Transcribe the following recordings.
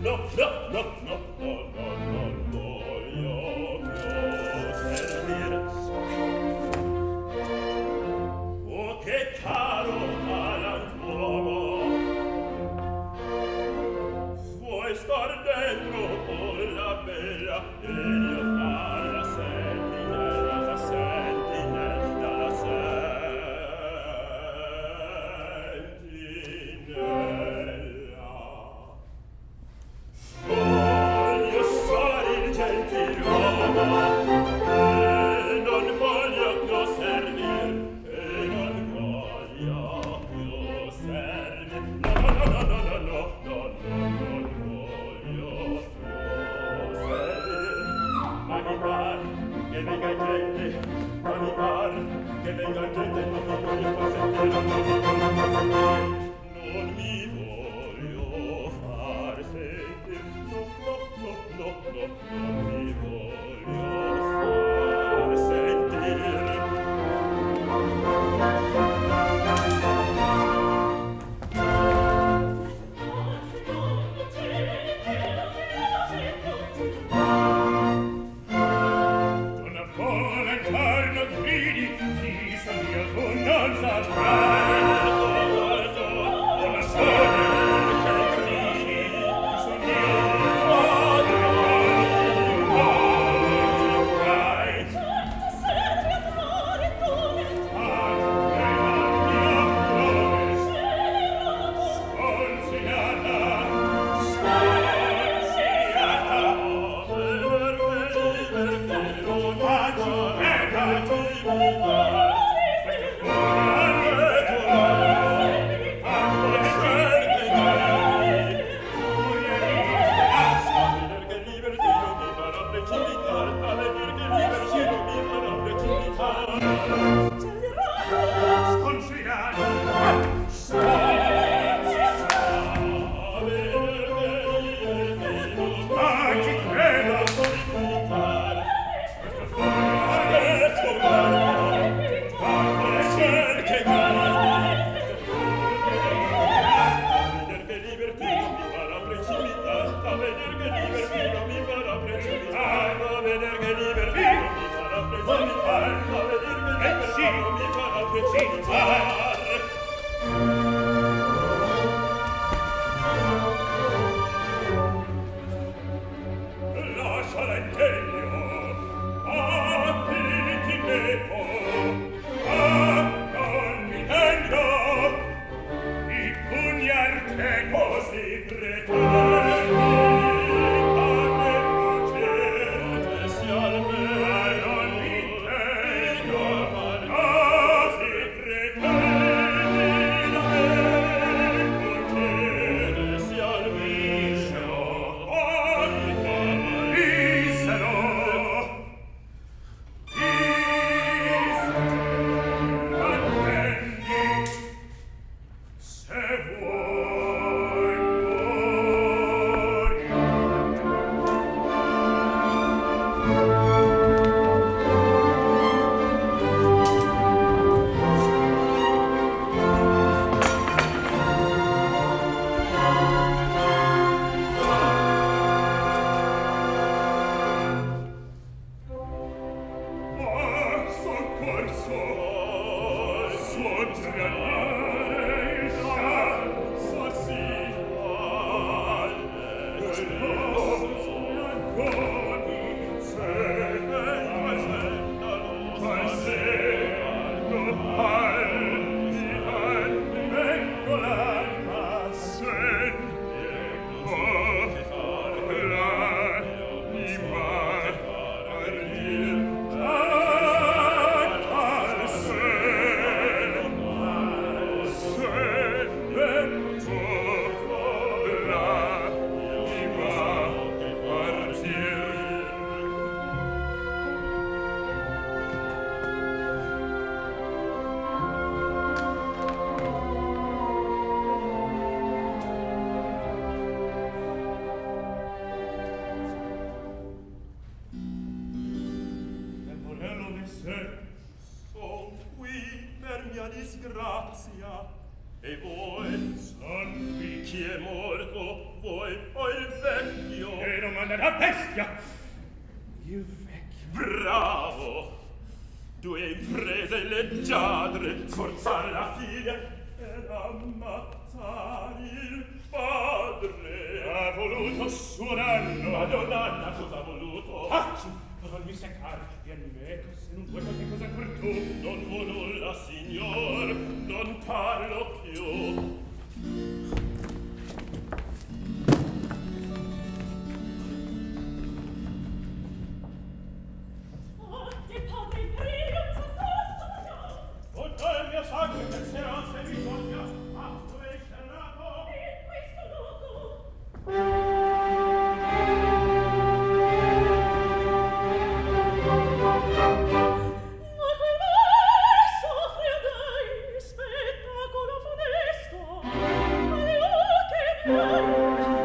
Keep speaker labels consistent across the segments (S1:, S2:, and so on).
S1: Pretende nella bestia. Il vecchio.
S2: Bravo! Due imprese leggiadre, sforzare la figlia ed ammazzare il padre.
S1: Ha voluto suonarlo.
S2: Madonna, cosa ha voluto?
S1: Facci, non mi seccare, vieni meco, se non vuoi qualche cosa per tu.
S2: Non vuoi nulla, signor, non parlo più. Tutto il mio sangue per se non se mi voglia, ma dove è sterrato?
S3: In questo luogo. Ma quel verso fredai, spettacolo funesto, alle occhi miei.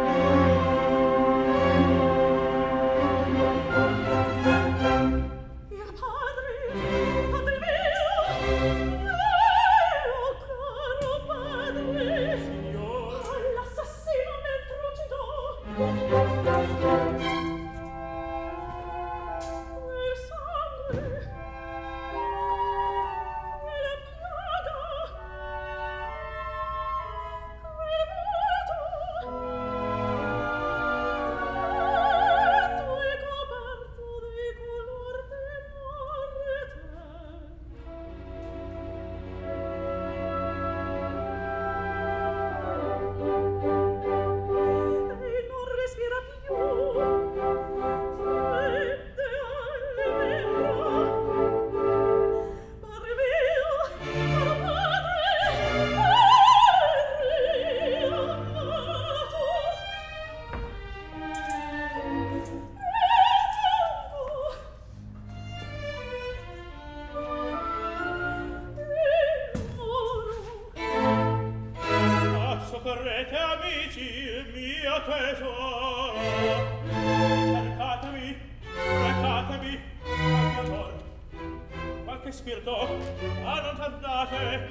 S2: Correte amici, il mio tesoro, cercatemi, recatemi, qualche amor, qualche spirito, ma non tardate,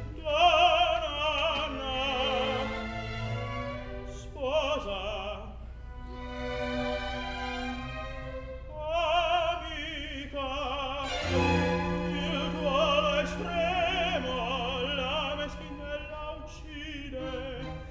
S2: donna, sposa, amica, il duolo estremo, la meschinella uccide.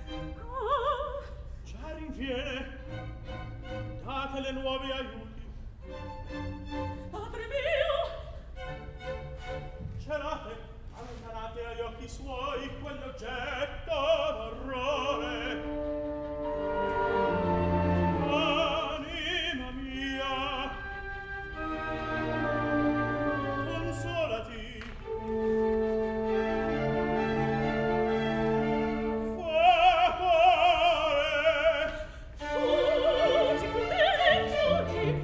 S2: Già rinviene, date le nuovi aiuti.
S3: Padre mio!
S2: Celate, allontanate agli occhi suoi quell'oggetto d'orrore. Anima mia, consolati.
S3: Fuggi, crudele, fuggi,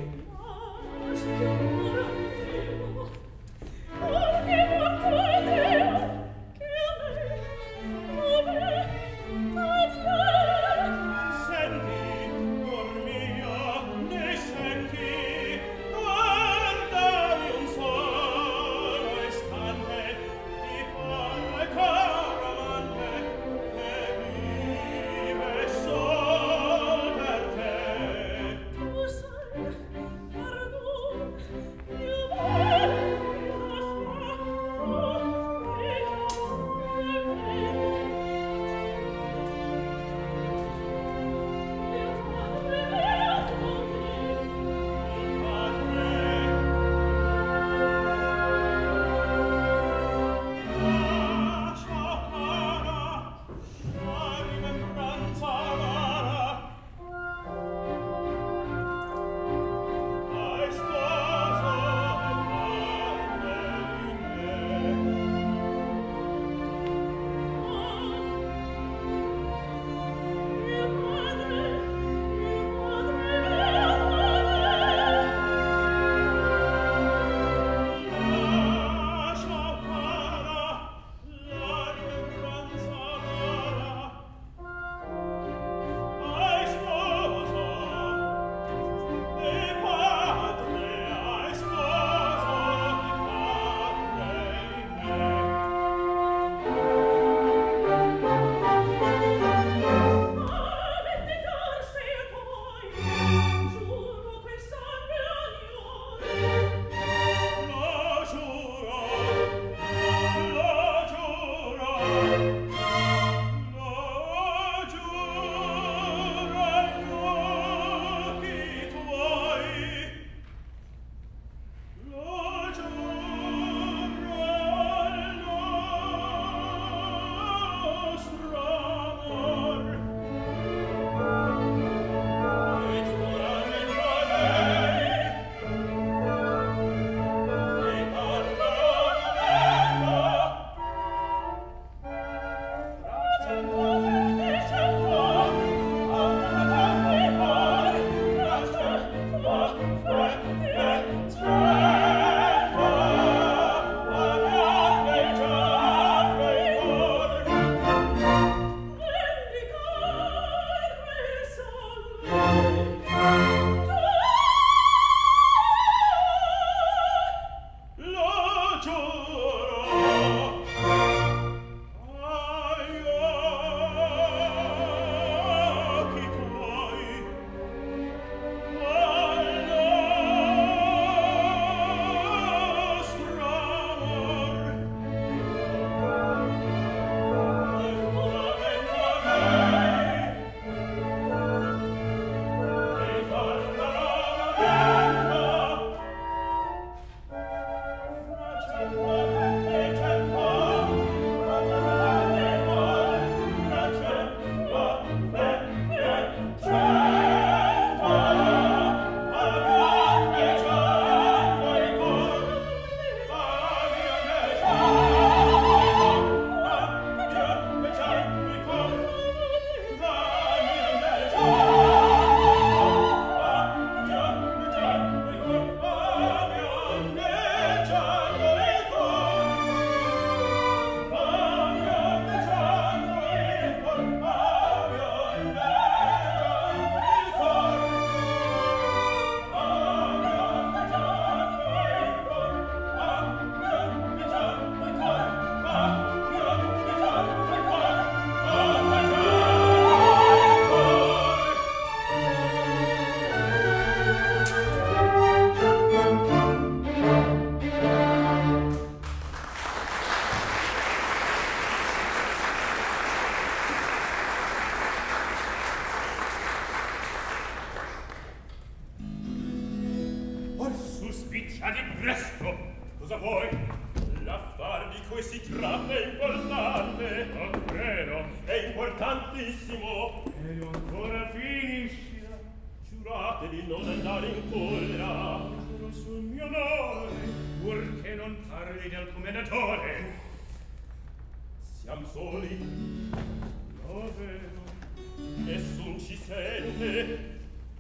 S1: comincia di presto. Cosa vuoi?
S2: L'affar di cui si tratta è importante.
S1: Non credo.
S2: È importantissimo.
S1: E non ancora finisci.
S2: Giurate di non andare in collera.
S1: Giuro sul mio onore, purché non parli del commendatore.
S2: Siamo soli.
S1: Lo vedo.
S2: Nessun ci sente.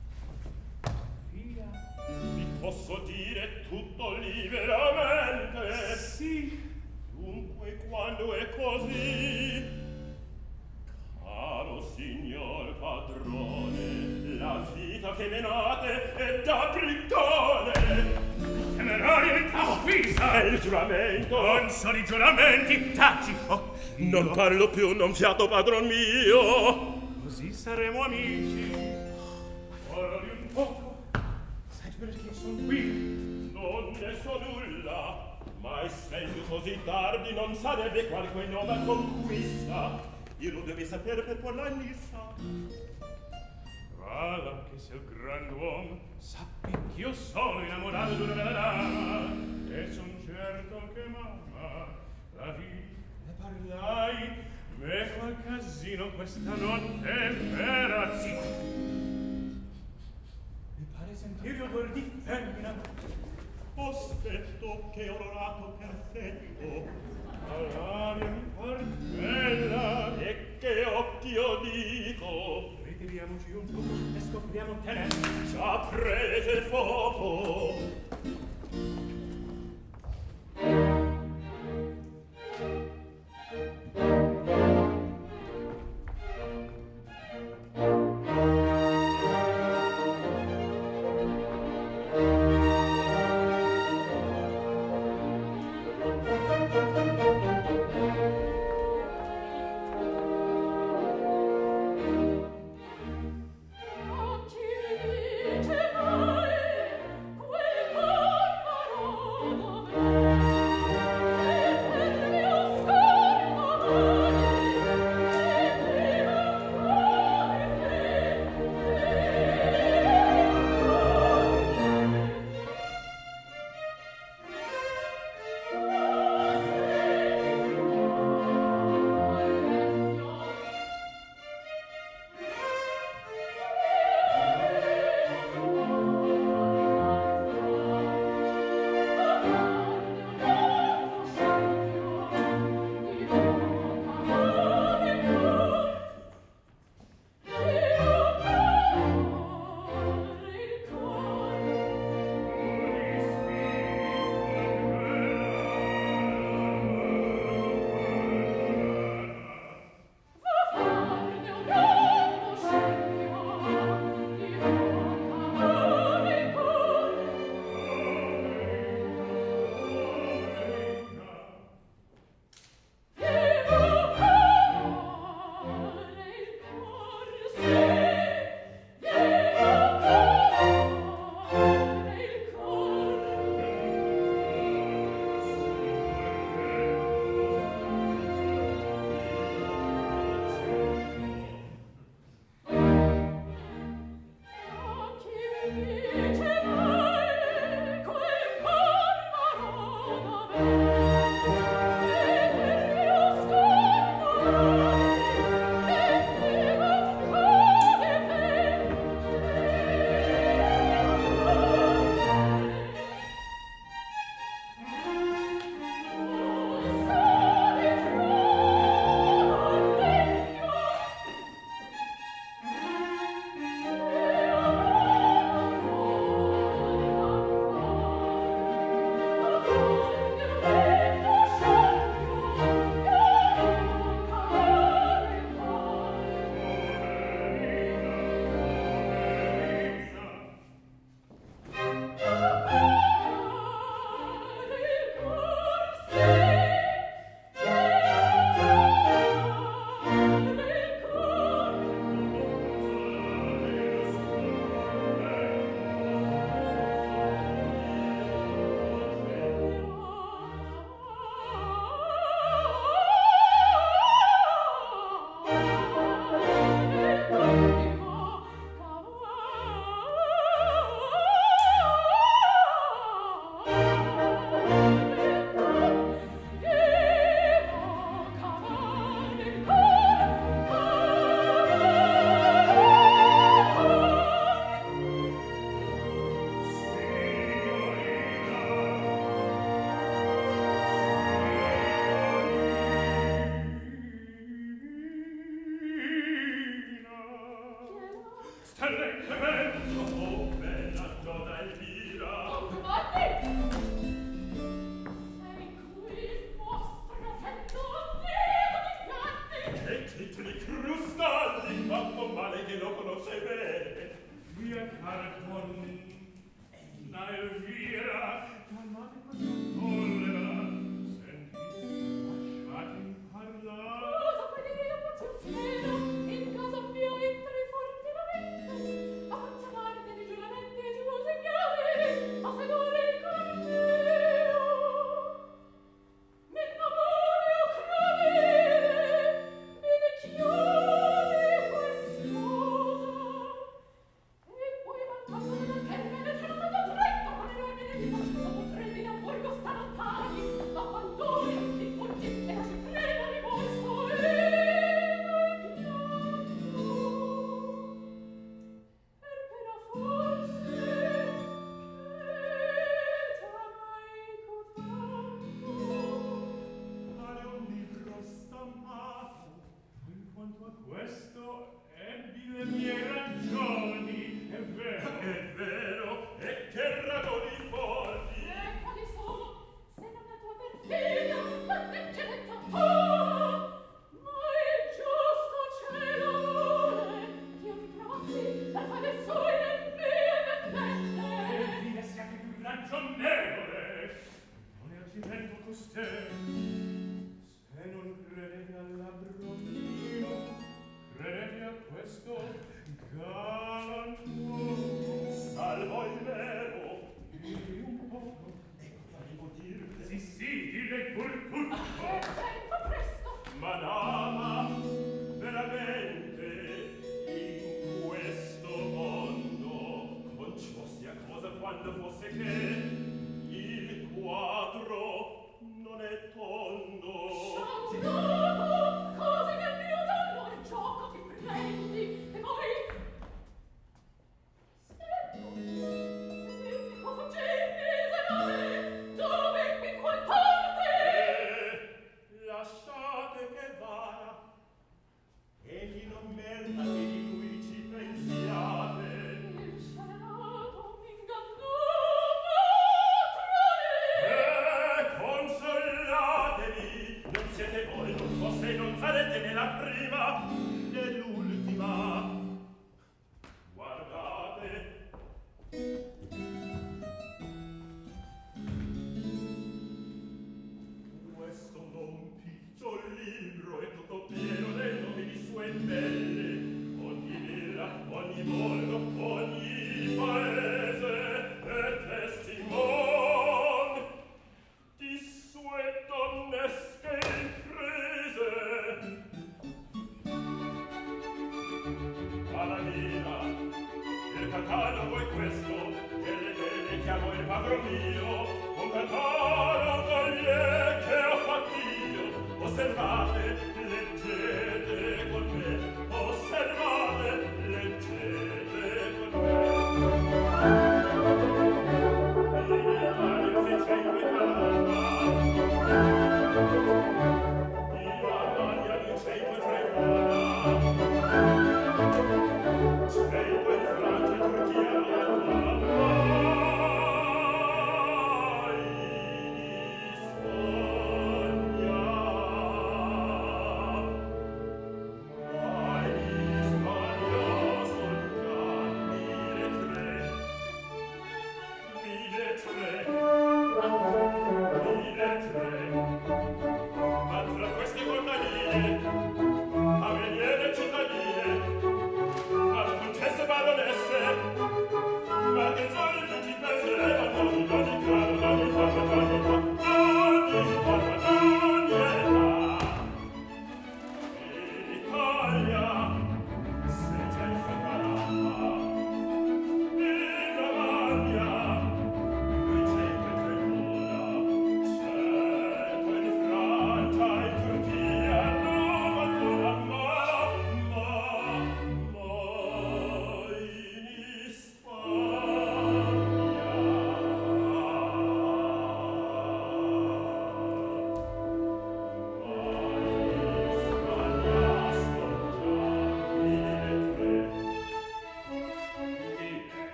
S1: Via.
S2: Vi posso dire tutto liberamente.
S1: Sì.
S2: Dunque, quando è così, caro signor padrone, la vita che menate è da brigone.
S1: Temerario il conquista.
S2: È il giuramento.
S1: Non sono i giuramenti. Taci. Oh,
S2: Non parlo più, non fiato, padron mio.
S1: così saremo amici. Ora di un poco. Sai perché sono qui?
S2: Non ne so nulla, ma essendo così tardi non sarebbe qualche nuova conquista. Io lo devi sapere per porla in lista.
S1: Vada che sei il grand'uomo, sappi che io sono innamorato d'una bella dama e son certo che mamma la vidi e parlai me qual casino questa notte è vera. Sì, mi pare sentire odore di femmina.
S2: Aspetto che olorato perfetto.
S1: All'aria mi par bella.
S2: E che occhio dico.
S1: Ritiriamoci un po' e scopriamo tenere.
S2: Già prese il fuoco.
S3: Chi dice mai quel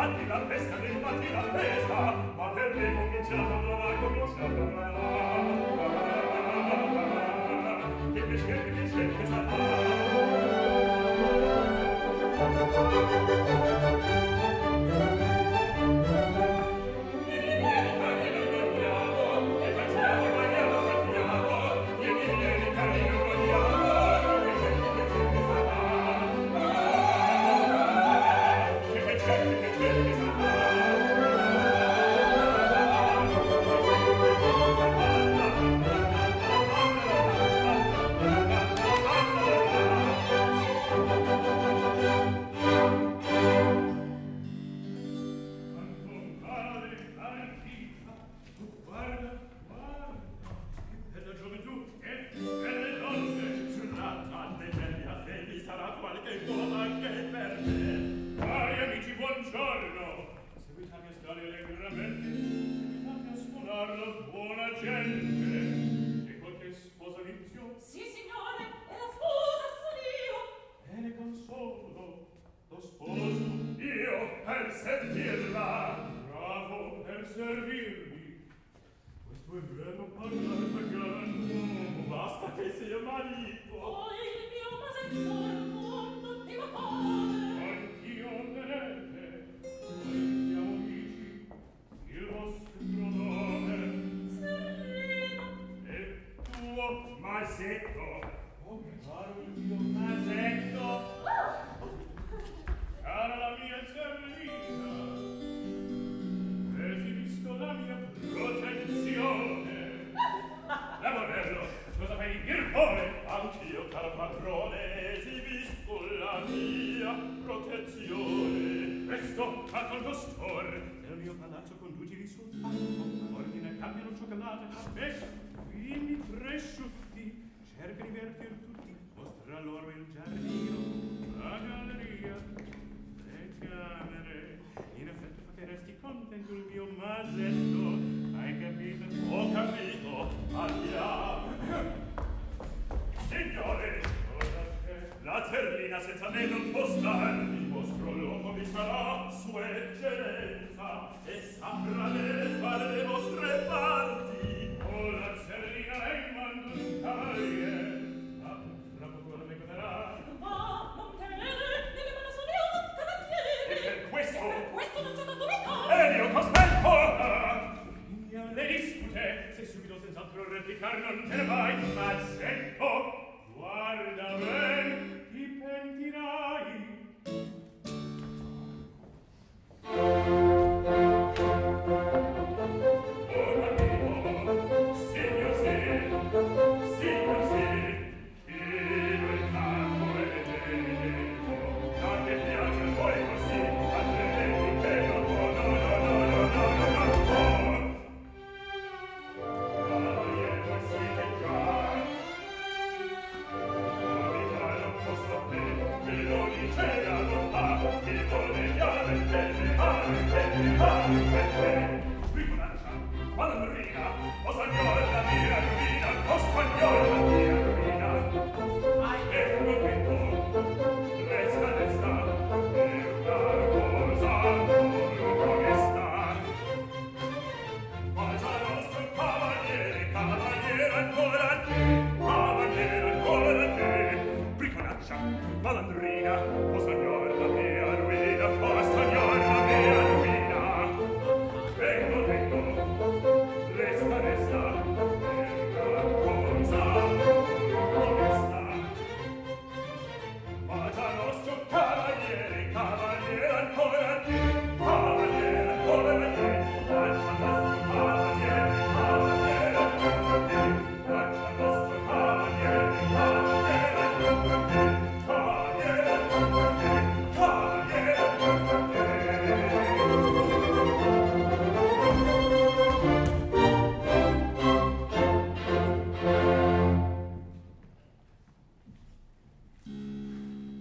S2: fatti la pesca, fatti la pesca, ma per me comincia la tombola, comincia la tombola. Che pesce, che sarà?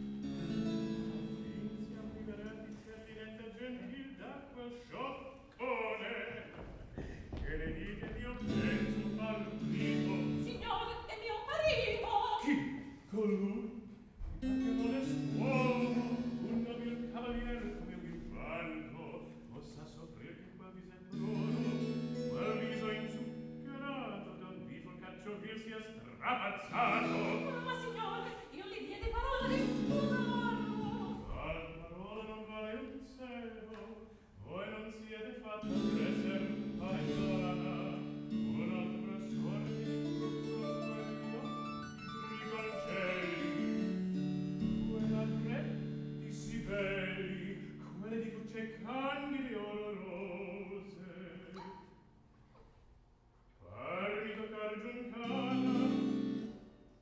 S1: Sciocco ammazzato.
S3: Ma signore, io li diedi parole di sputarlo.
S1: Tal parola non vale un cielo. Voi non siete fatta per esser pagliana. Un altro sorte di frutto rigoncelli. Quella tre di sì belli, quelle di cucce candide olorose. Parmi toccar giuncata,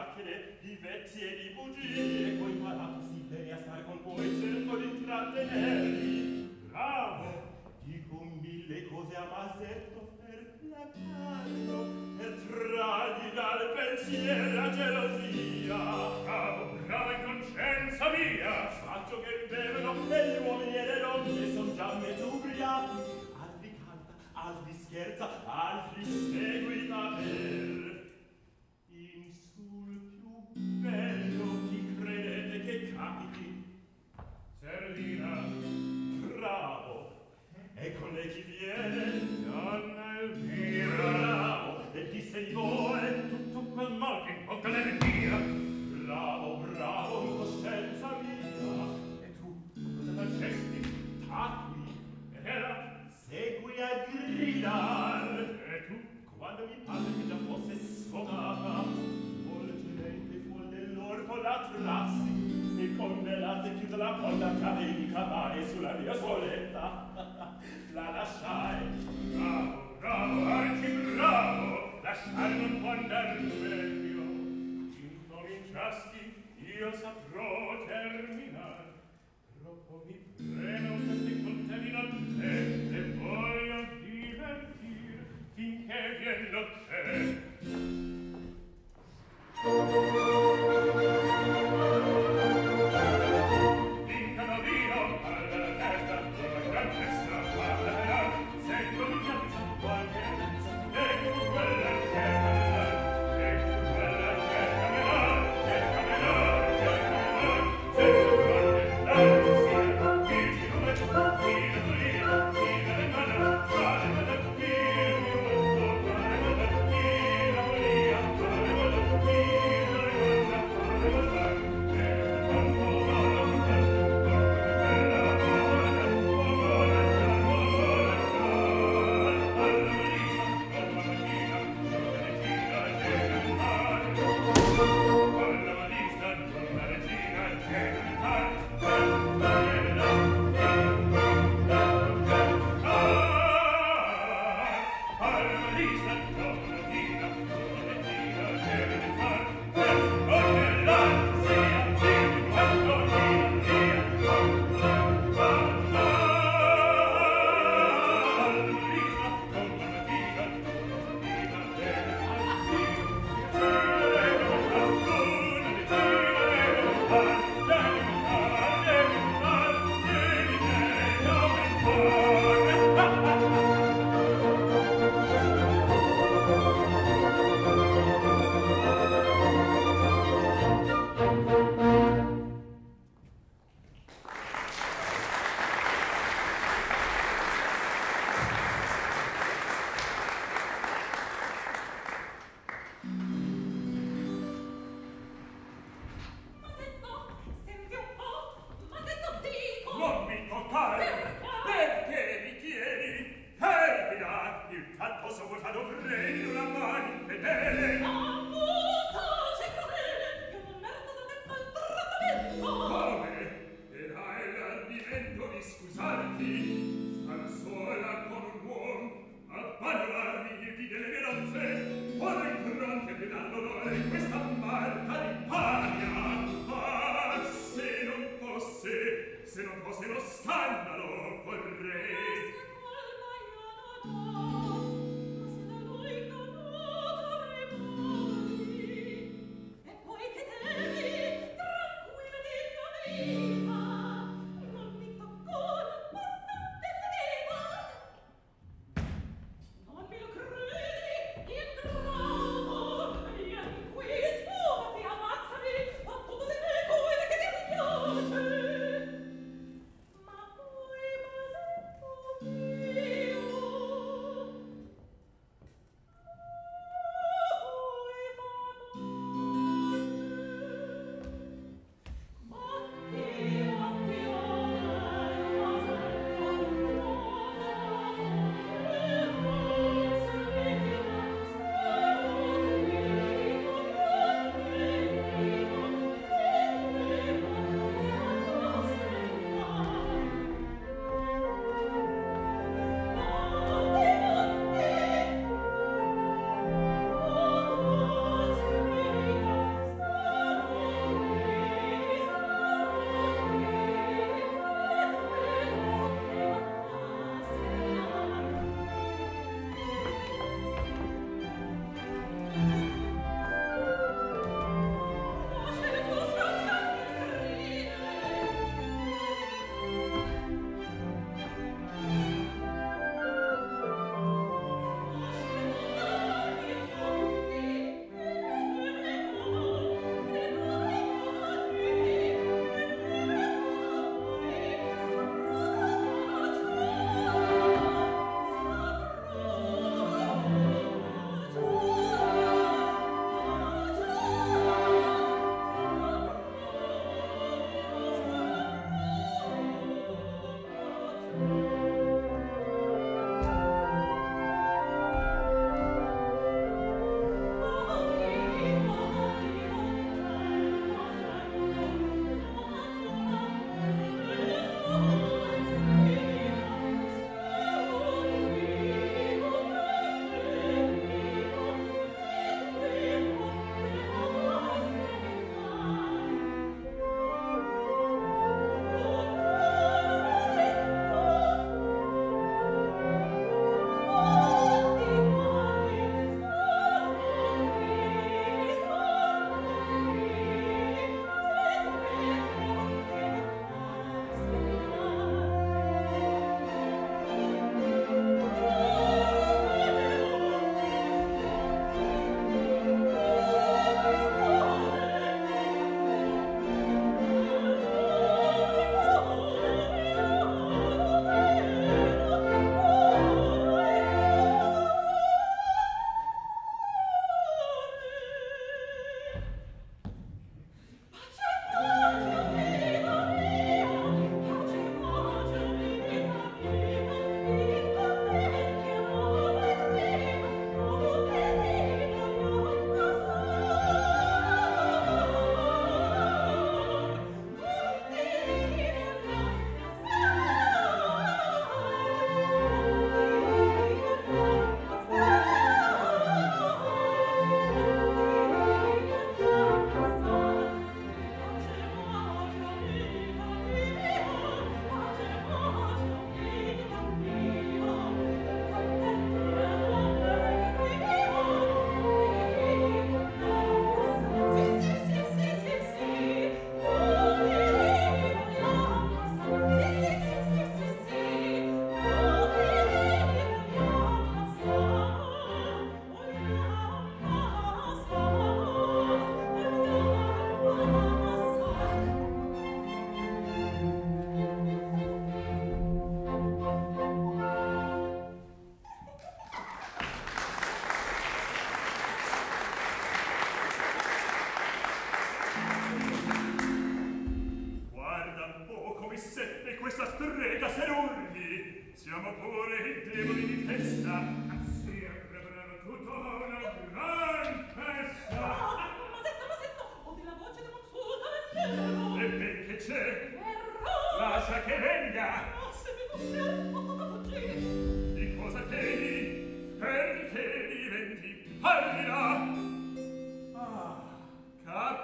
S2: chiacchiere, di vezzi e di bugie, coi imparato si bene a star con voi, cerco di intrattenerli.
S1: Bravo!
S2: Dico mille cose a Masetto per placarlo, per trargli dal pensiero la gelosia.
S1: Bravo, brava inconscienza mia!
S2: Faccio che bevono e gli uomini e le donne son già mezzo ubriachi. Altri canta, altri scherza, altri seguita per in sul più bello chi credete che capiti.
S1: Serlina!
S2: Bravo! E con lei chi viene?
S1: Donna Elvira!
S2: Bravo! E chi se li vuole?
S1: Tutto quel mal che in bocca le via!
S2: Bravo, bravo, coscienza mia! E tu, cosa facesti? Tacqui!
S1: Ed era?
S2: Segui a gridar!
S1: E tu?
S2: Quando mi pare che già fosse sfogata, volgemente fuori dell'orco la trassi, e con le latte chiusa la porta che avevi cavare sulla mia suoletta. La lasciai.
S1: Bravo, bravo, arci bravo! Lasciare non può andar meglio. Incominciasti, io saprò terminar. Troppo mi premo questi coltelli non te, e voglio divertir finché vien notte. Vincano vino alla testa, una gran festa parlerà, seguo in piazza qualche ragazza, ecco quella che camerà, ecco quella che camerà, senza guardare l'altro sia, chi mi rume, chi mi rume, chi me ne manda, quale me ne chi mi rume, quale me ne chi la volia, quale me ne chi la manda, quale me ne
S3: Ma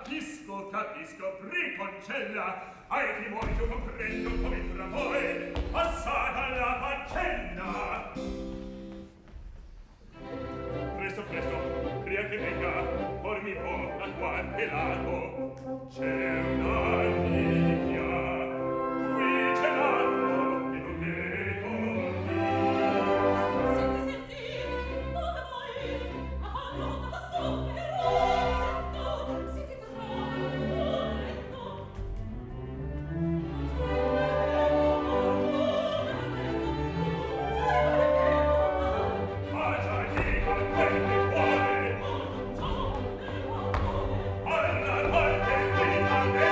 S1: Capisco, Briconcella, ai timori io comprendo come tra voi passata la faccenda. Presto, pria che venga, or mi può da qualche lato. C'è una nicchia, qui c'è l'altro, e non vedo lì.
S3: Senti, dove vai? A nota da stoppero, siete
S1: Alla volte qui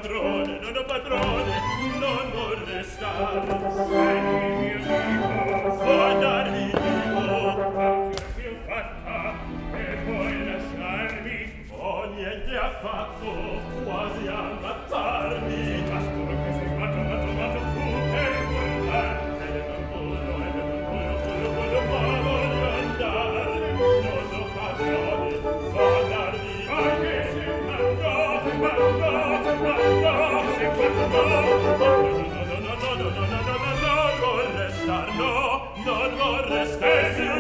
S2: padrone, non ho padrone, non vorrei stare.
S1: Sei mio amico,
S2: Vuoi darmi dico,
S1: anche che ho fatta, e vuoi lasciarmi?
S2: ho niente affatto, quasi a ammazzarmi.
S1: Basta che sei matto tu per guardare.
S2: Non vorrei stare, sì,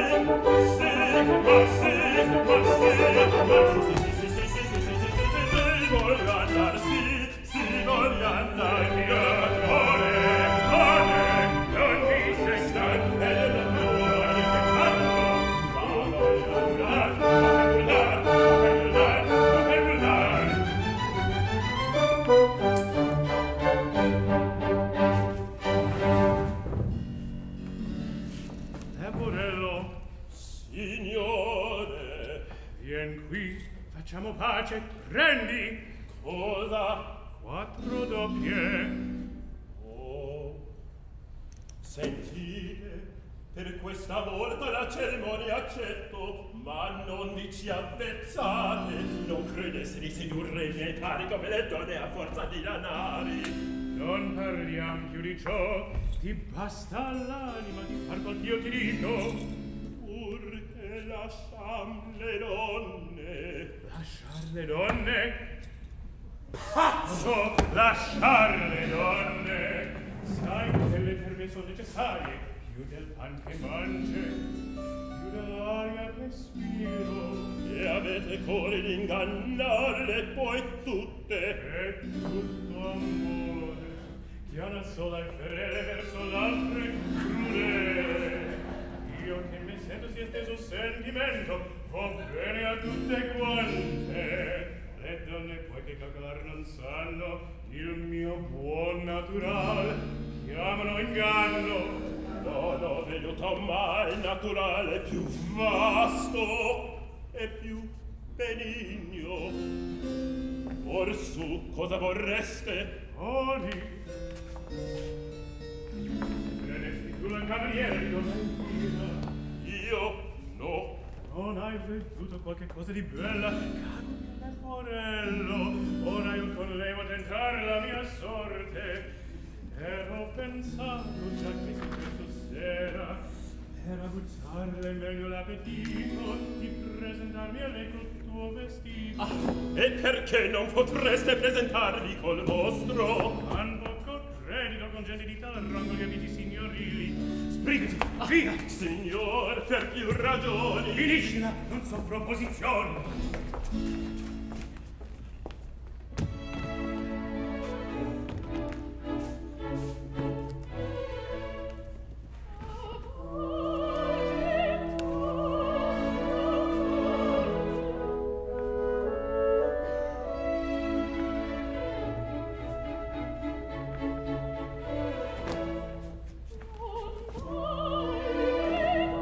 S2: voglio andare, sì, voglio andare,
S1: Non mi sei stanco. Leporello,
S2: signore,
S1: vien qui, facciamo pace, prendi
S2: cosa?
S1: 4 doppie.
S2: Oh, sentite, per questa volta la cerimonia accetto, ma non vi ci avvezzate, non credesse di sedurre i miei pari come le donne a forza di danari.
S1: Non parliam più di ciò, ti basta l'anima di far quel che io ti dico.
S2: Pur che lasciam le donne.
S1: Lasciar le donne? Pazzo! Lasciar le donne! Sai che le per me sono necessarie, più del pan che mangio, più dell'aria che spiro.
S2: E avete cuore di ingannarle poi tutte.
S1: È tutto amore, che una sola è fedele verso l'altra è crudele. Io che mi sento sia steso sentimento, vo bene a tutte quante. Le donne poi che calcolar non sanno il mio buon natural, chiamano inganno.
S2: Non ho veduto mai naturale più vasto e più benigno. Orsù, cosa vorreste?
S1: Oli, credesti tu la cameriera di donna Elvira?
S2: Io no.
S1: Non hai veduto qualche cosa di bella? Caro mio leporello, ora io con lei voglio tentare la mia sorte. Ero pensato già che si questo sera per aguzzarle meglio l'appetito di presentarmi a lei col tuo vestito.
S2: Ah, e perché non potreste presentarvi col vostro?
S1: Han poco credito con gente di tal rango gli abiti signorili. Sbrigati, via!
S2: Signor, per più ragioni.
S1: Finiscila, non soffro opposizione.
S3: Oh,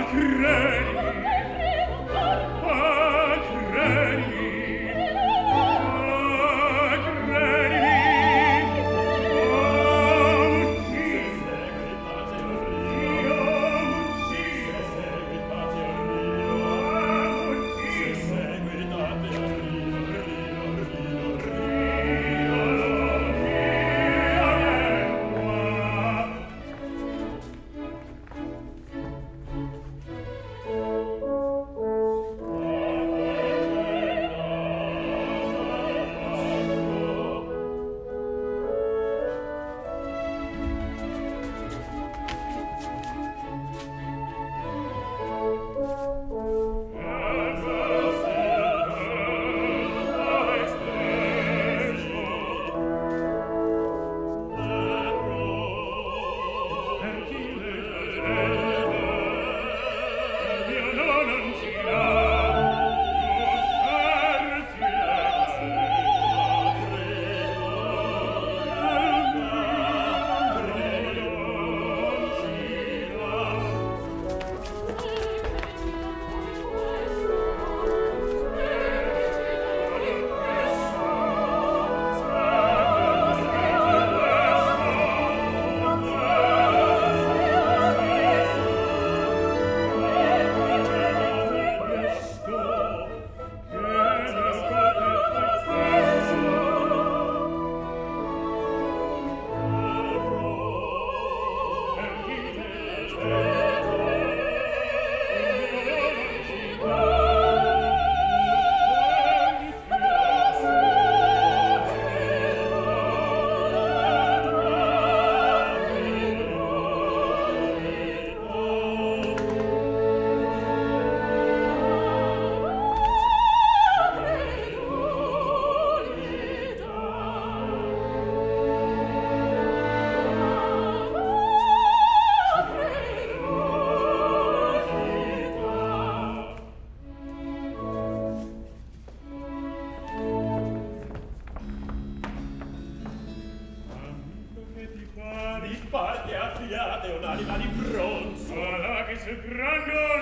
S2: fiate un'anima di bronzo.
S1: Sarà che sei gran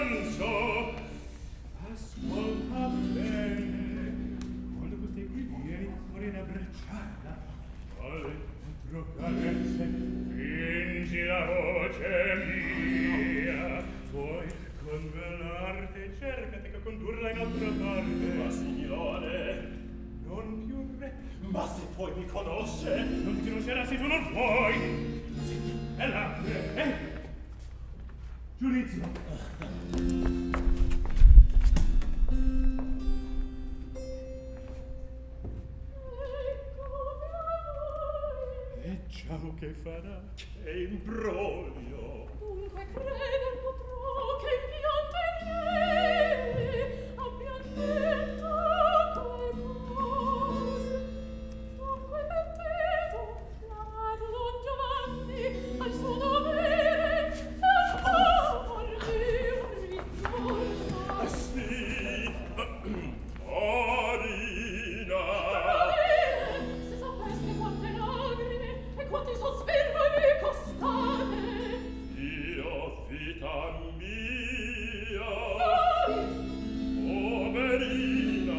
S1: gonzo. Ascolta bene, quando costei qui vieni, vorrei abbracciarla. Alle quattro carezze, fingi la voce mia. Poi con bell'arte cercate che condurla in altra parte.
S2: Ma signore,
S1: non più re.
S2: ma se poi mi conosce,
S1: Non ti conoscerà se tu non vuoi. È là, giudizio. E ciao che farà?
S2: che imbroglio.
S3: Dunque creder potrò che in piante miei abbian detto quel cor. Dunque mettevo l'amato Don Giovanni al suo dovere e amormi un ritorno.
S2: Sì,
S3: Se sapeste quante lagrime e quanti sospiri mi costate.
S2: io vita mia,
S3: Voi,
S2: poverina,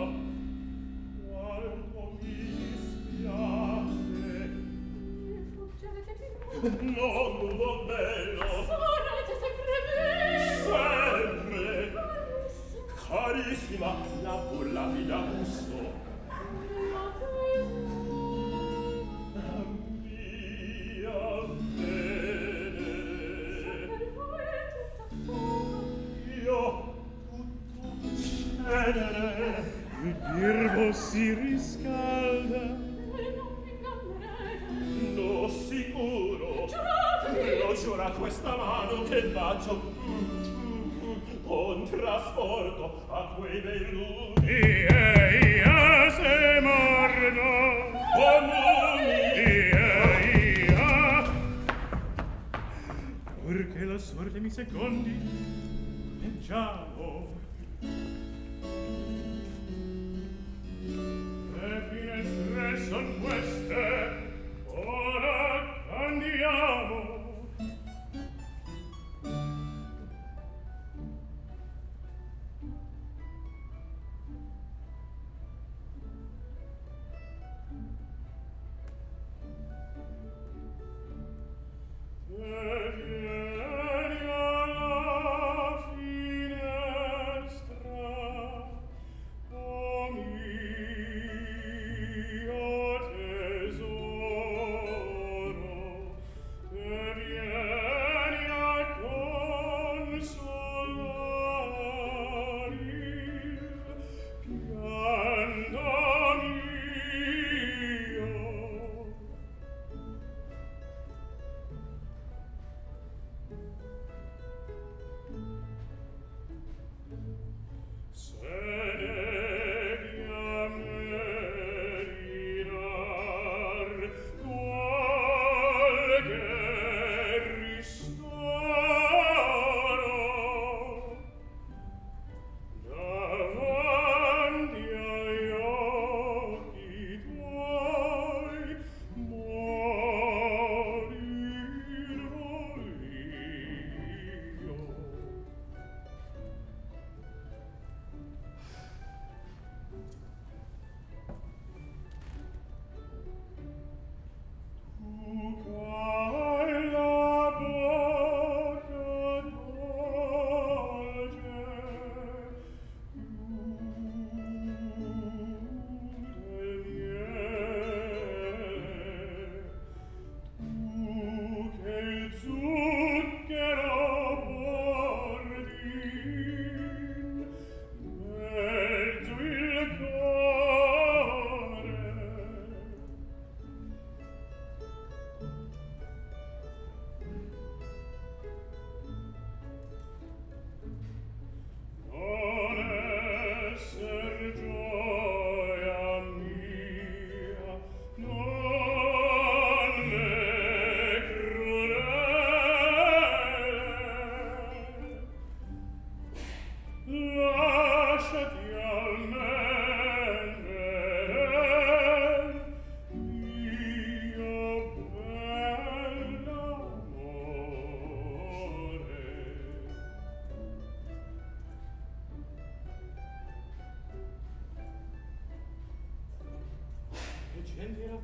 S2: quanto mi dispiace.
S3: mi fuggete di noi.
S2: Non lo bello,
S3: Sarete sempre me.
S2: sempre,
S3: Carissima,
S2: carissima, la burla mi dà gusto.
S3: mia tesoro.
S2: Mia bene,
S3: Per voi tutta fuoco.
S2: io tutto cenere.
S1: Il birbo si riscalda.
S3: E non mi ingannerete.
S2: No, sicuro,
S3: Giuratevi.
S2: lo giura questa mano che bacio con trasporto a quei bei lumi
S1: Ia, se mordo.
S2: comuni.
S1: Ia. Perché la sorte mi secondi, leggiamo. Le finestre son queste, ora andiamo.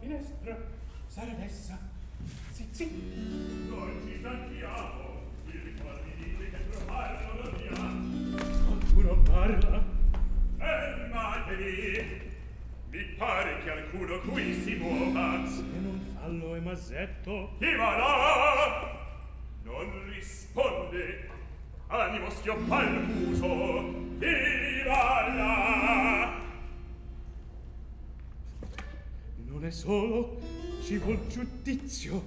S1: finestra sarebbe essa. Sì.
S2: Non ci stanchiamo. Il qual mi dite che trovarlo non via.
S1: Tu non parla.
S2: Fermatevi. Mi pare che alcuno qui si muova.
S1: Se non fallo è Masetto.
S2: Chi va là? Non risponde. Animo schioppa al muso. Chi va là?
S1: Non è solo, ci vuol giudizio.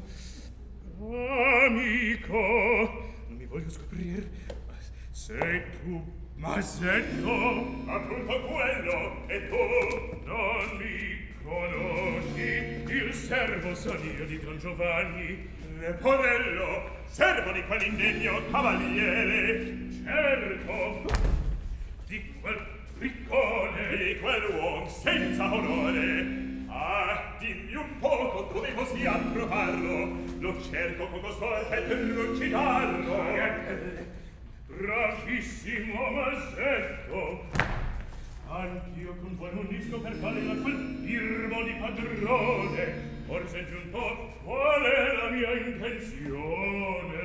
S1: Amico, non mi voglio scoprire. Sei tu, Masetto?
S2: Appunto quello, e tu?
S1: Non mi conosci? Il servo son io di Don Giovanni.
S2: Leporello, servo di quell'indegno cavaliere.
S1: Certo, di quel riccone.
S2: Di quell'uom senza onore. Ah, dimmi un poco dove così a trovarlo. Lo cerco con sorte per uccidarlo.
S1: Bravissimo Masetto. Anch'io con voi non disco per fare a quel birbo di padrone. Or sei giunto, qual è la mia intenzione?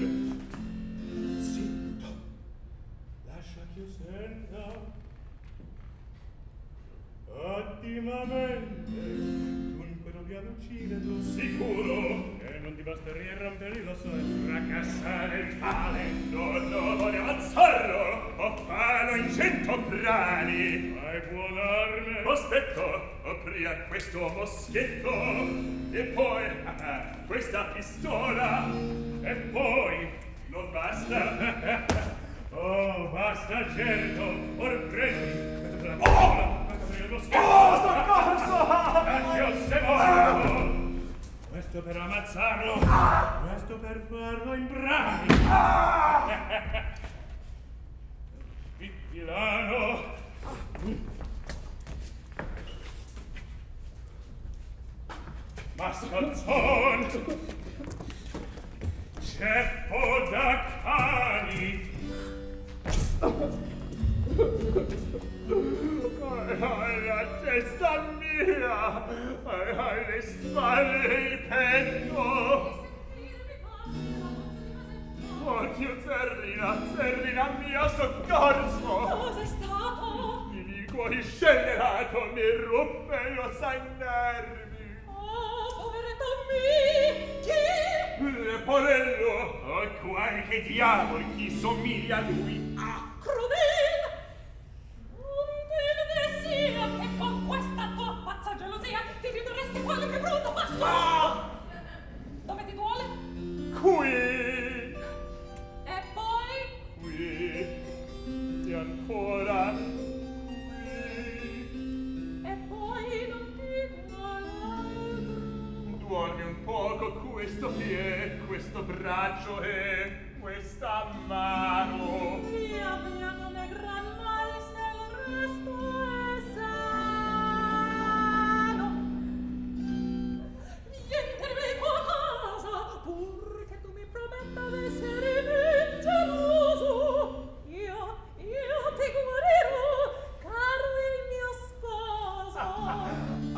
S1: Zitto, lascia ch'io senta. Ottimamente, dunque dobbiamo ucciderlo sicuro. E non ti basteria ramperlo so e fracassare il tale.
S2: No, vuole ammazzarlo o farlo in 100 brani.
S1: Hai buon arme.
S2: Aspetto, opria questo moschietto e poi questa pistola
S1: E poi
S2: non basta.
S1: oh, basta certo. Or prendi la
S2: Oh!
S1: lo scherzo.
S2: Oh, soccorso!
S1: Cacchio se morto. Questo per ammazzarlo, questo per farlo in brani. Villano. Mascalzon. Ceppo da cani.
S2: La testa mia, le spalle e il petto. Oh, Dio, Zerrina mia, soccorso!
S3: Cos'è stato?
S2: Il liquore scellerato mi ruppe lo sai nervi.
S3: Oh, poveretto mio! Chi?
S2: Leporello, o qualche diavolo chi somiglia a lui.
S3: Crudel! Non te ne sia che con questa tua pazza gelosia ti ridurresti quello più brutto pasto! Dove ti duole?
S2: Qui,
S3: E poi?
S2: qui, e ancora
S3: E poi non ti duole?
S2: duole un poco questo piede, questo braccio e questa mano.
S3: Via, non è gran male se il resto è sano. Vieni qua a casa, pur che tu mi prometta d'essere ben geloso. Io ti guarirò, caro il mio sposo.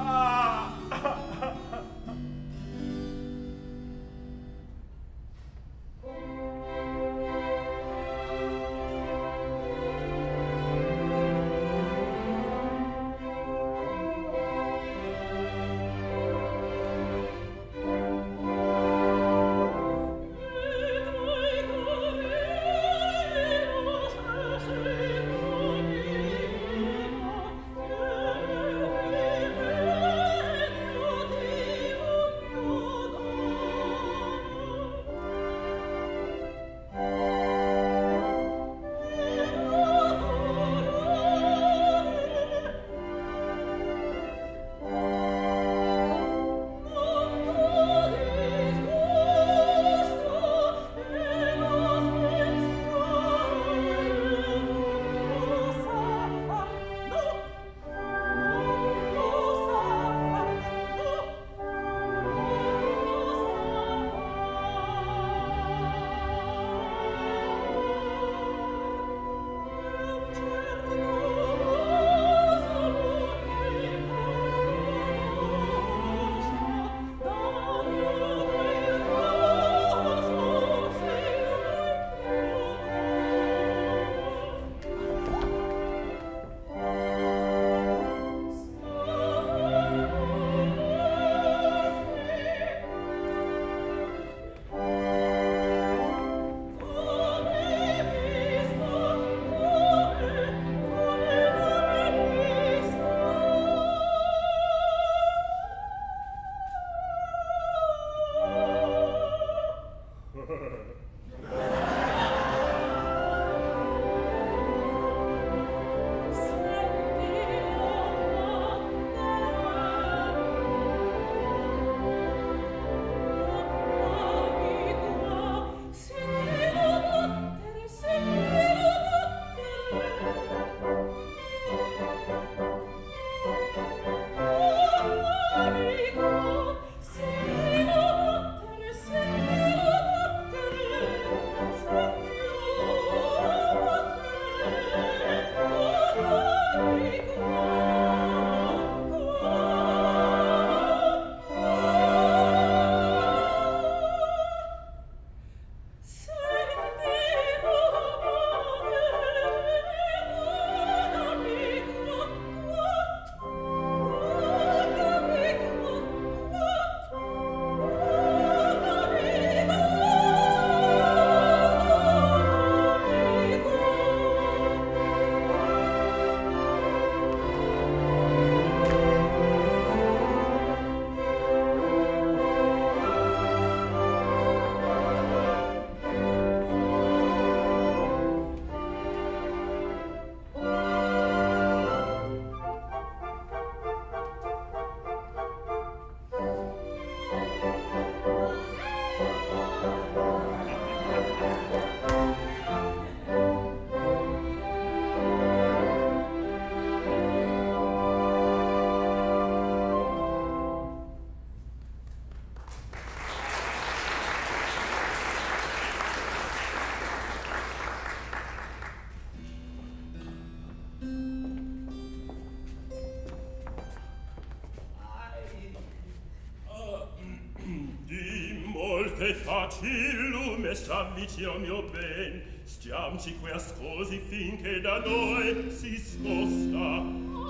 S2: è facile lume s'avvicina mio ben, stiamci qui ascosi finché da noi si sposta.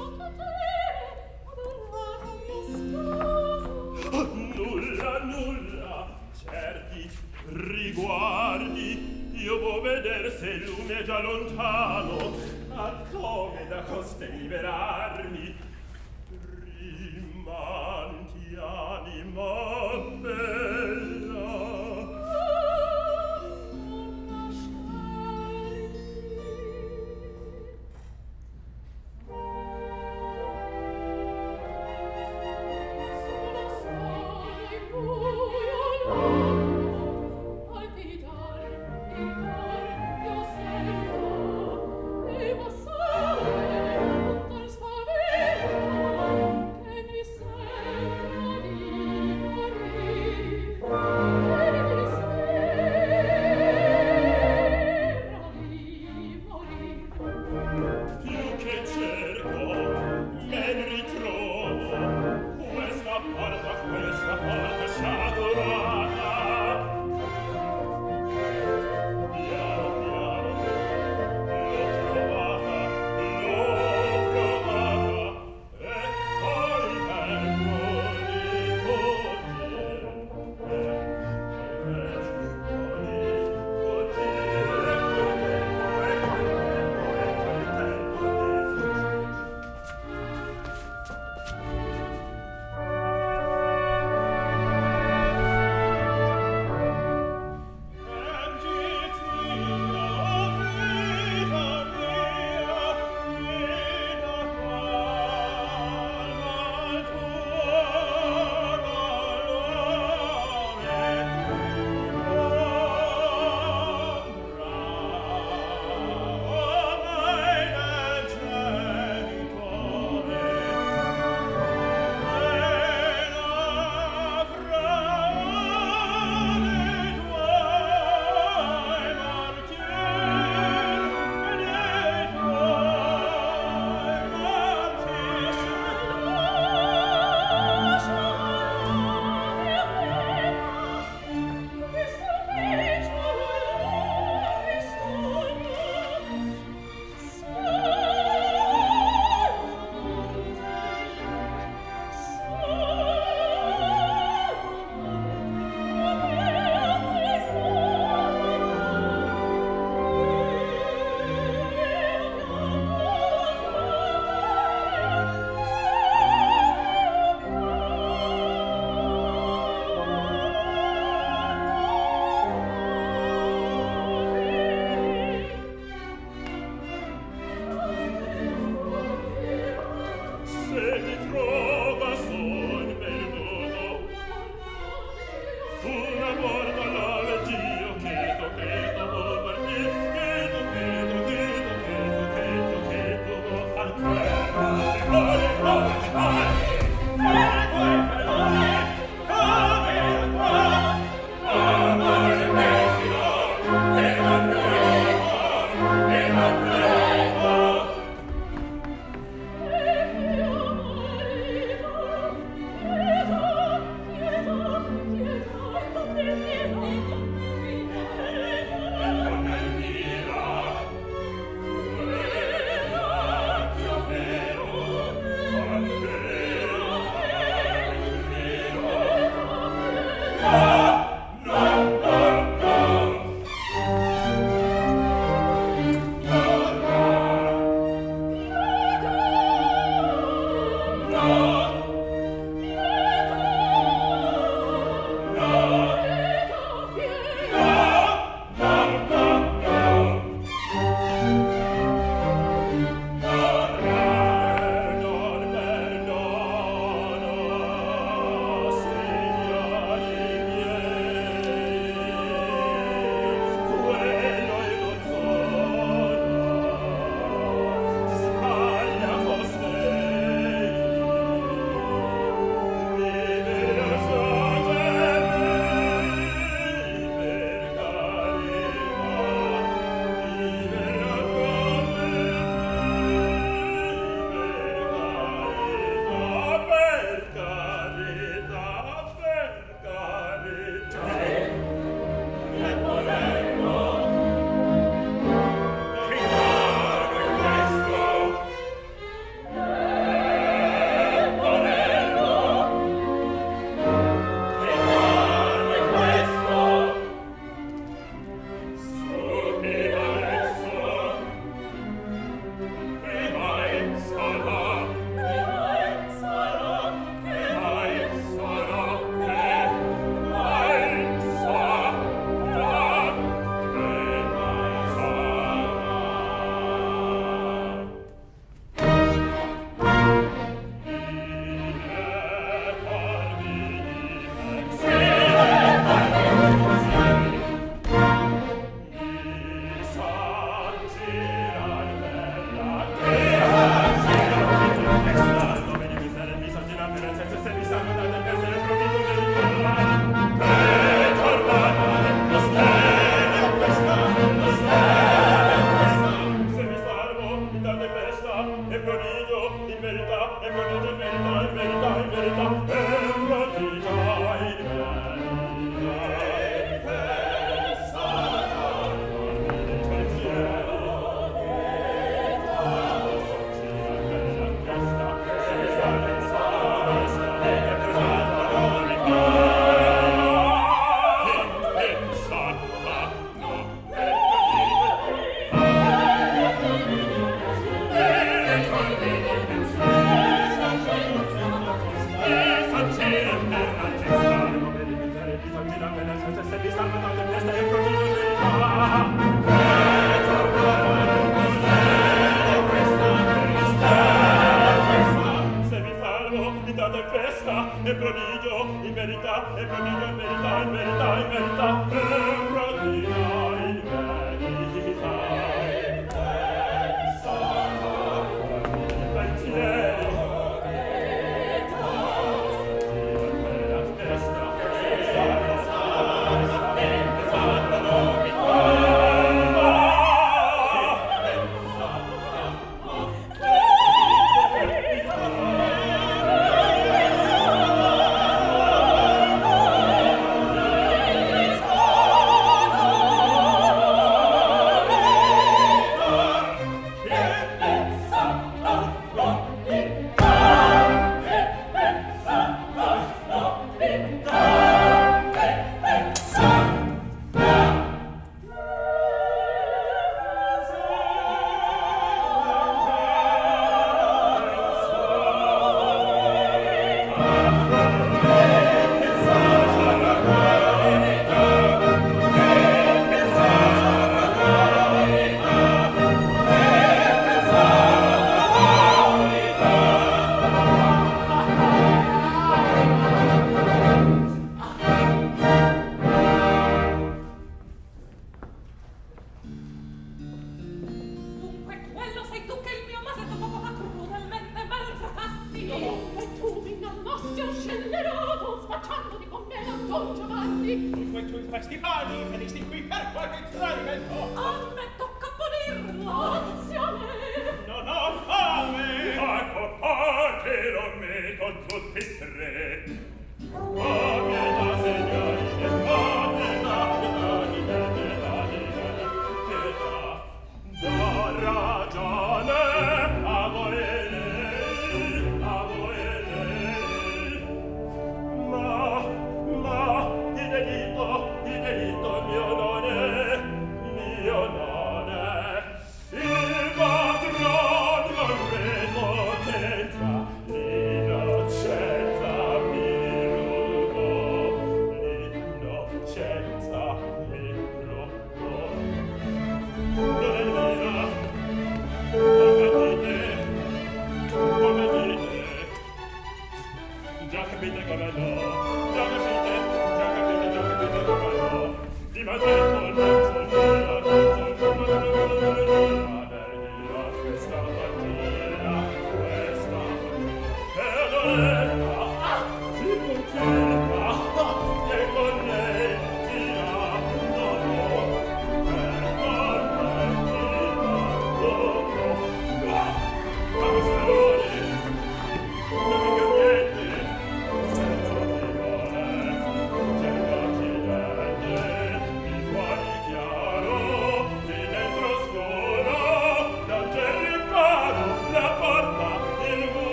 S2: Nulla, nulla, certi riguardi, io vo' veder se il lume è già lontano, a come da coste liberarmi. Rimanti anima bella,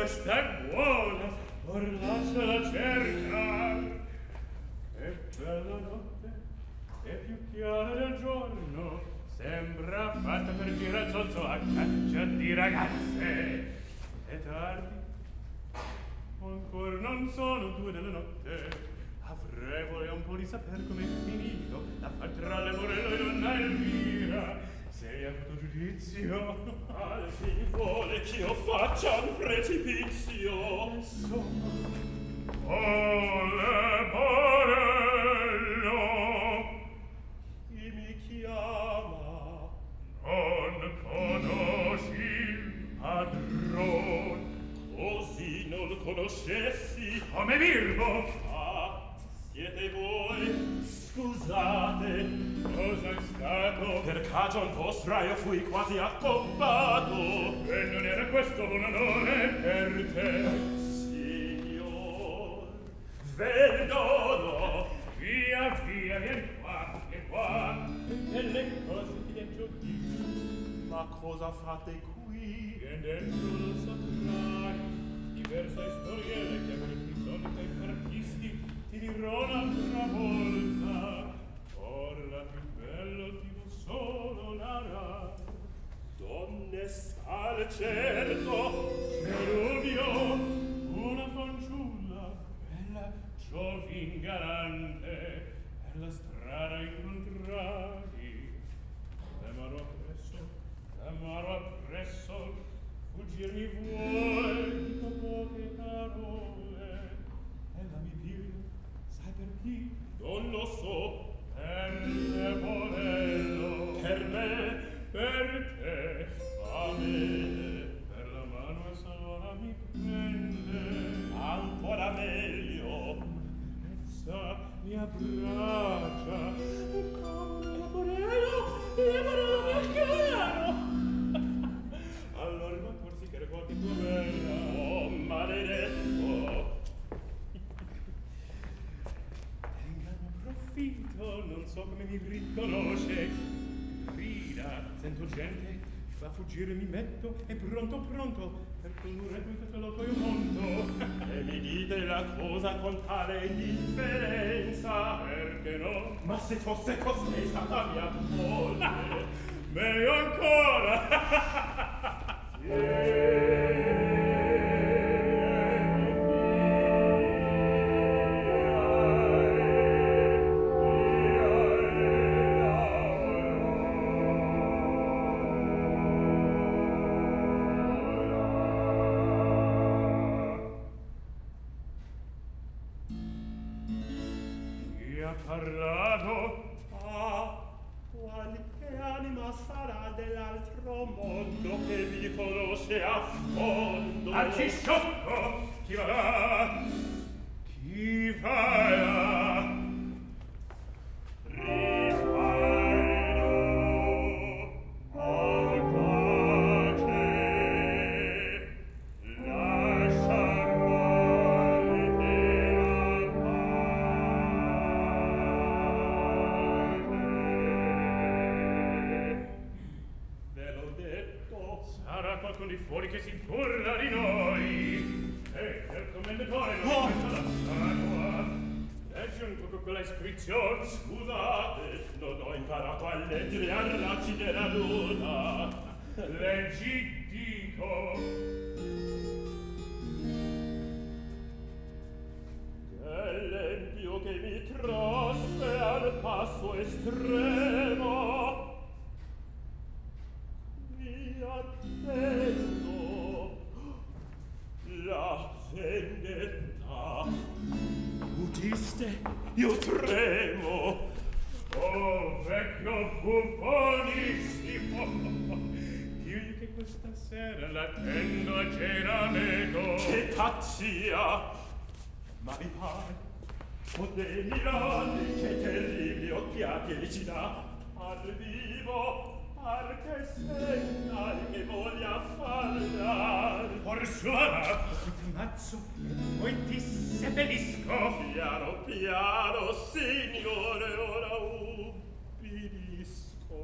S1: questa è buona, or lasciala cercar. È bella notte, è più chiara del giorno, sembra fatta per girare zozzo a caccia di ragazze. È tardi, ancora non sono 2 della notte. Avrei vole un po' di saper com'è finito l'affar tra le Morello e donna Elvira. Sei avuto giudizio?
S2: Al fin vuole ch'io faccia un precipizio.
S1: Ole Morello,
S2: chi mi chiama?
S1: non conosci il padron?
S2: Così non conoscessi.
S1: Come Virgo?
S2: Ah, siete voi? Scusate.
S1: Cosa è stato?
S2: Per cagion vostra io fui quasi accoppato.
S1: E non era questo buon onore per te?
S2: Signor, perdono.
S1: Via, via, vien qua, e qua. E le cose ti leggo qui.
S2: Ma cosa fate qui?
S1: E dentro lo saprai. Diverse storielle che avrei più solita i artisti ti dirò un'altra volta. Ora più bello ti do solo narrar.
S2: Donne scale certo.
S1: Cerubio, una fanciulla bella, giovingarante, per la strada incontrai. L'amaro appresso, fuggir mi vuole, dico poche parole. Ella mi dirà, sai per chi?
S2: Non lo so.
S1: Per Leporello.
S2: Per me.
S1: Per te.
S2: A me.
S1: Per la mano e s'allora mi prende.
S2: Ancora meglio.
S1: Mi abbraccia. Leporello mio caro. Allora ma forse che ricordi tua bella.
S2: Oh, maledetto.
S1: Profitto, non so come mi riconosce. Grida, sento gente, va a fuggire mi metto, e pronto, per condurre qui questo loco io monto.
S2: E mi dite la cosa con tale indifferenza.
S1: Perché no?
S2: Ma se fosse così stata mia moglie.
S1: Meglio ancora! Parlato.
S2: Ah, qualche anima sarà dell'altro mondo che vi conosce a fondo.
S1: Alci sciocco! Chi va là? Chi va là? Di fuori che si burla di noi. Il commendatore non è questa la statua. Leggi un poco quella iscrizione.
S2: Scusate, non ho imparato a leggere a raggi della luna.
S1: Leggi, dico.
S2: L'empio che mi trasse al passo estremo. Attendo la vendetta. Udiste? Io tremo.
S1: Oh, vecchio buffonissimo! Digli che questa sera l'attendo a cena meco.
S2: Che pazzia! Ma mi pare, o dei mirati, che terribili occhiati ci dà al vivo. Che senta che voglia parlar.
S1: Orsula, ti ammazzo e poi ti seppellisco.
S2: Piano, piano, signore, ora ubbidisco.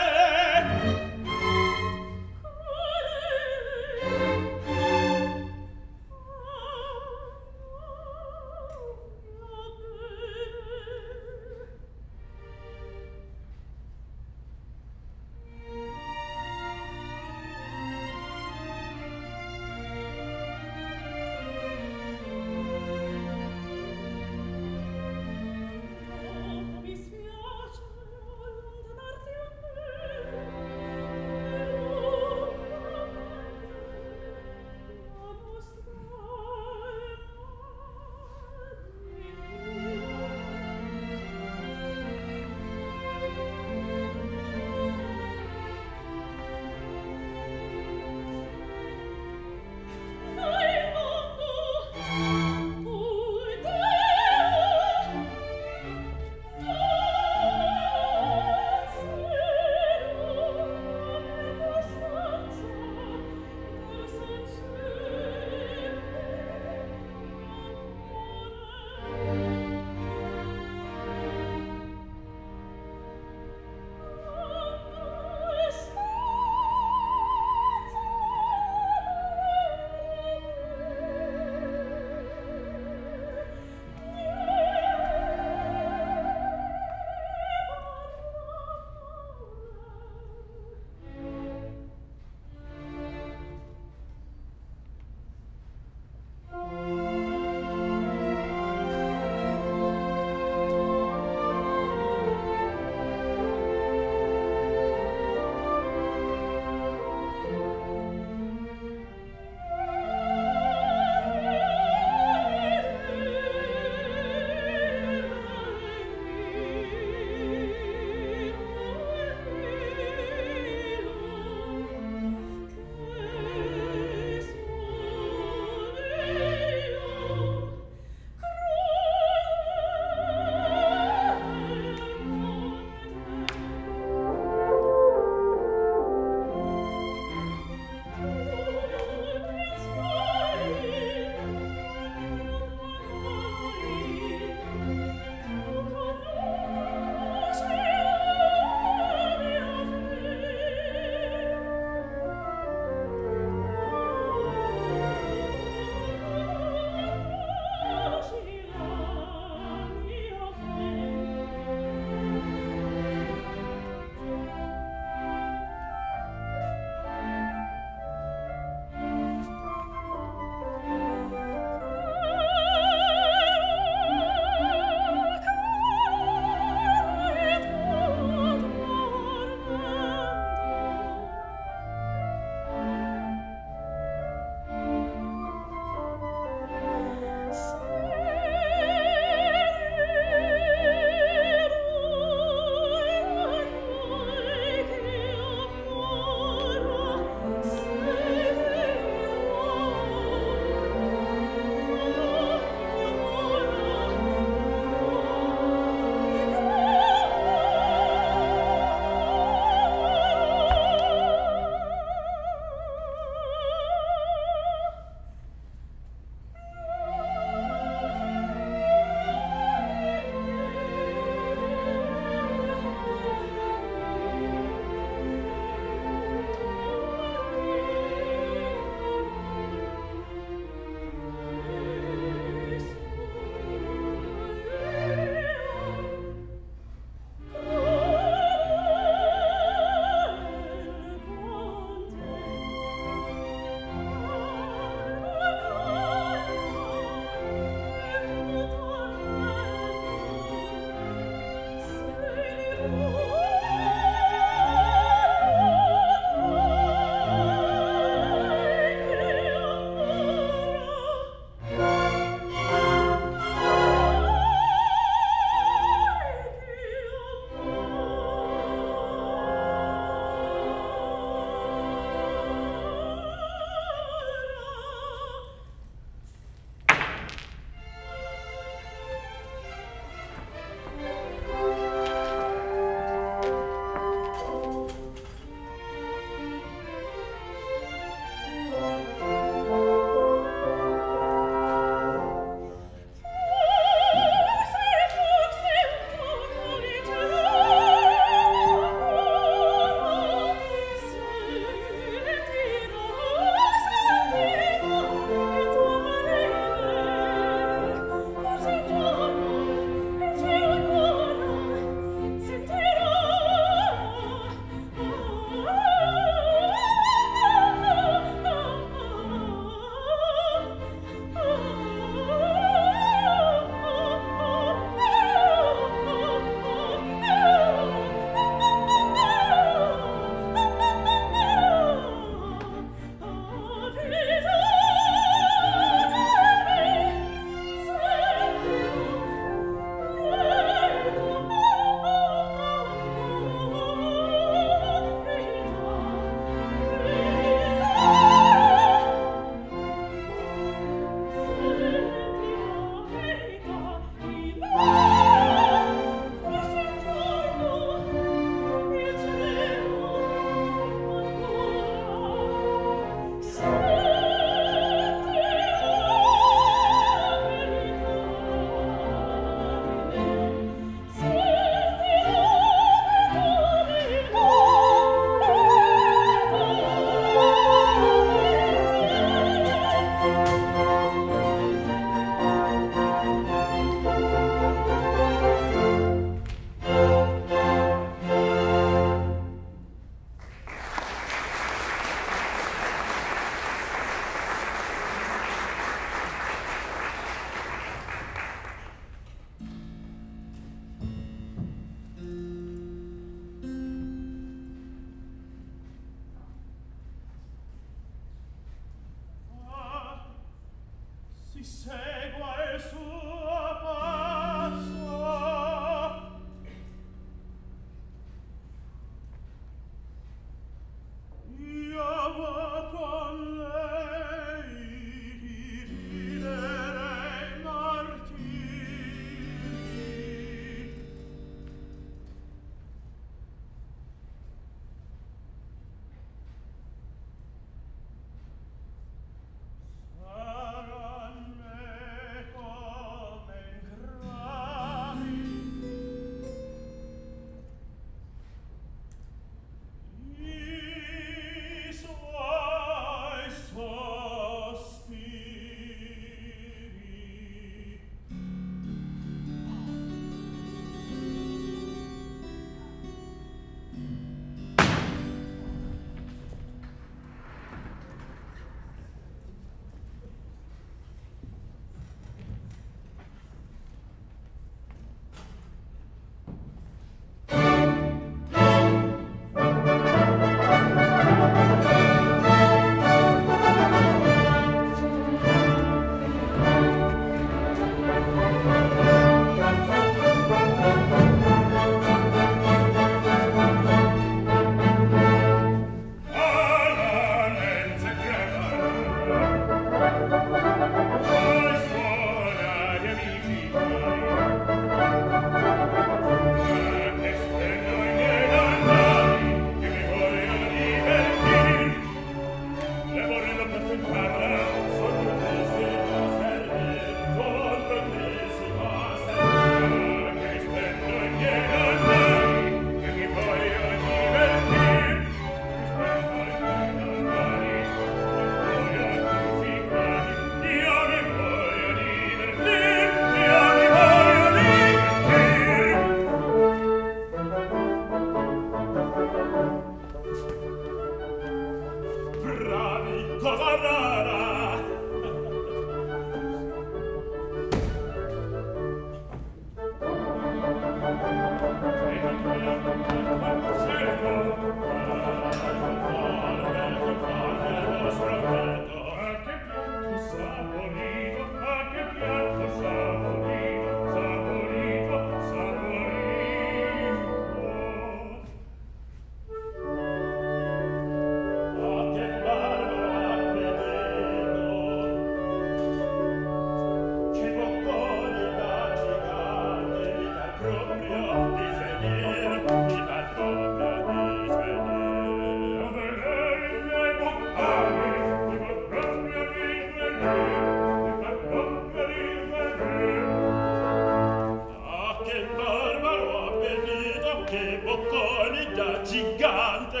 S2: che bocconi da gigante!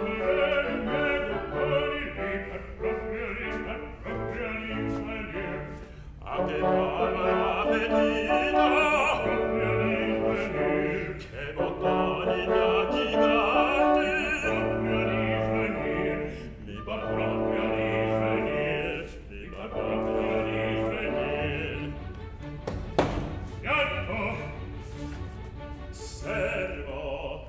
S2: A che barbara appetito! Che bocconi da gigante! Mi par proprio di svenir.
S1: Piatto!
S2: Servo!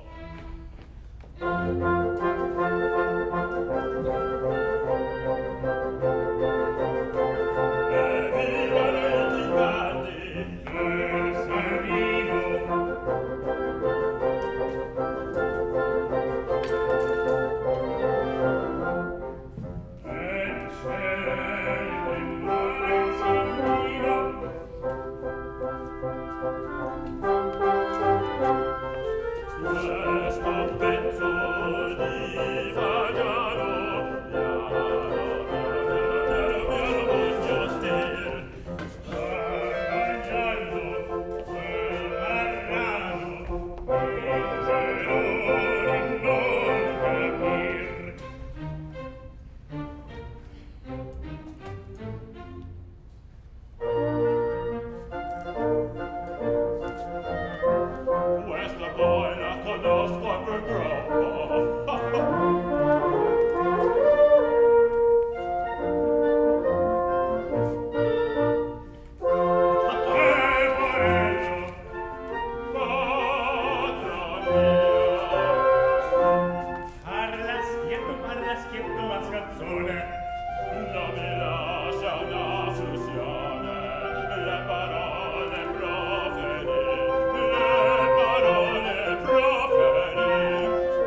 S2: Viva le giganti!
S1: Salino! Eccellente mai Salino!
S2: Questo pezzo di Fagnano, voglio stir.
S1: Fagnano, quel marrano, ingenuo di non capir.
S2: Questa poi la conosco per troppo.
S1: Parla schietto, mascazzone.
S2: Non mi lascia una fusione, le parole proferi,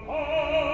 S1: Oh